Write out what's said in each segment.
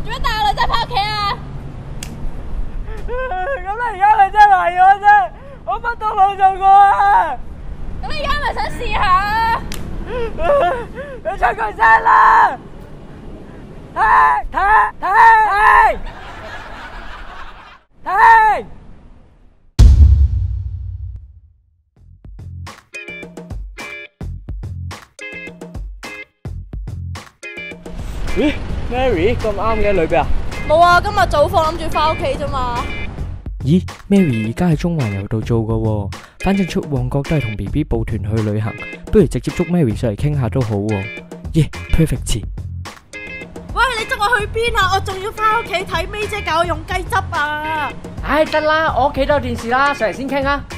做咩帶個女仔翻屋企啊？ 咁你而家咪真係懷疑我啫？我乜都冇做過啊！ 咁你而家咪想試下啊？ 你出佢聲啦！停！咦 ，Mary 咁啱嘅裏邊啊？ 冇啊，今日早課諗住翻屋企啫嘛。 咦 ，Mary 而家喺中環遊度做噶喎，反正出旺角都係同 BB 報團去旅行，不如直接捉 Mary 上嚟傾下都好喎。耶 ，perfect。 喂，你捉我去邊啊？我仲要翻屋企睇 May 姐教我用雞汁啊！ 唉，得啦，我屋企都有電視啦，上嚟先傾啊！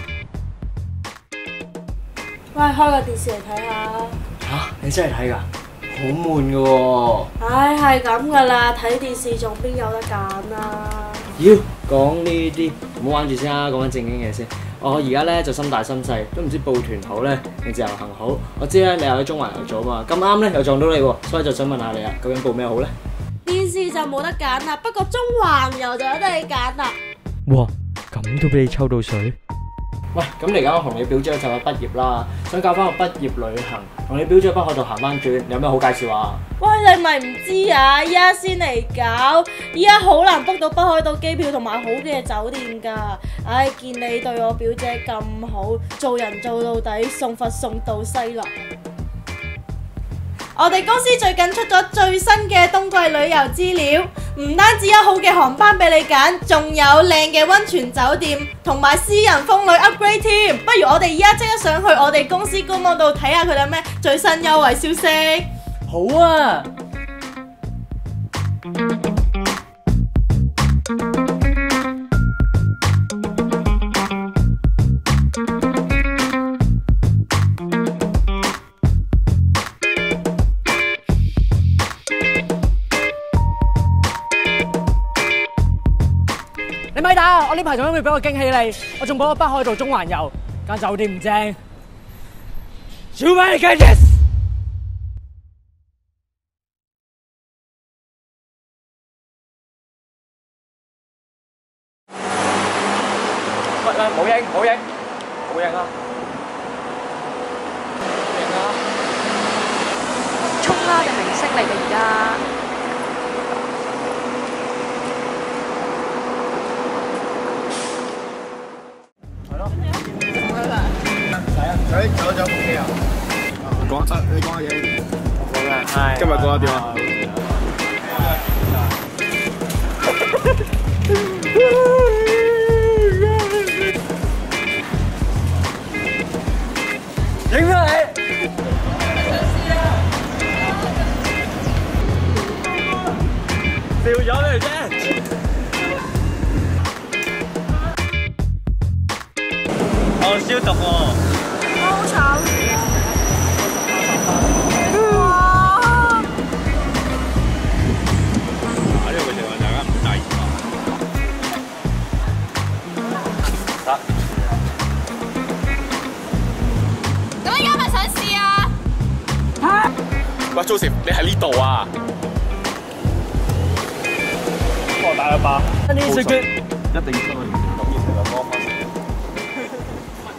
喂，開個電視嚟睇下。 吓，你真係睇噶？好悶噶喎！ 唉，係咁噶啦，睇電視仲邊有得揀啊？ 妖，講呢啲唔好玩住先啦，講緊正經嘢先。我而家咧就心大心細，都唔知報團好咧定自由行好。我知咧你又喺中環遊咗嘛，咁啱咧又撞到你喎，所以就想問下你啊，究竟報咩好咧？ 電視就冇得揀啦，不過中環遊就有得你揀啦。 哇，咁都俾你抽到水？ 喂，咁嚟緊我同你表姐就快畢業啦，想搞翻個畢業旅行，同你表姐北海道行翻轉，有咩好介紹啊？ 喂，你咪唔知啊！依家先嚟搞，依家好難 book 到北海道機票同埋好嘅酒店㗎。唉，見你對我表姐咁好，做人做到底，送佛送到西來。我哋公司最近出咗最新嘅冬季旅遊資料，唔單止有好嘅航班俾你揀，仲有靚嘅溫泉酒店同埋私人風呂 upgrade 添。不如我哋依家即刻上去我哋公司官網度睇下佢哋有咩最新優惠消息。 好啊！你咪打！我呢排仲諗住俾個驚喜你，我仲報咗北海道中環遊，間酒店唔正。小米你計yes！喂，冇影啊！冇影啊！ 速蝦嘅明星嚟嘅而家。 走咗屋企啊！你講下嘢。 好嘅，係。 今日講下點啊？ 影咗你！笑咗你啫！我消毒喎。 好慘！ 呢個情況大家唔介意嘛？ 得。 咁而家咪想試啊？ 喂，Joseph，你喺呢度啊？ 我大喇叭。呢隻腳一定出去。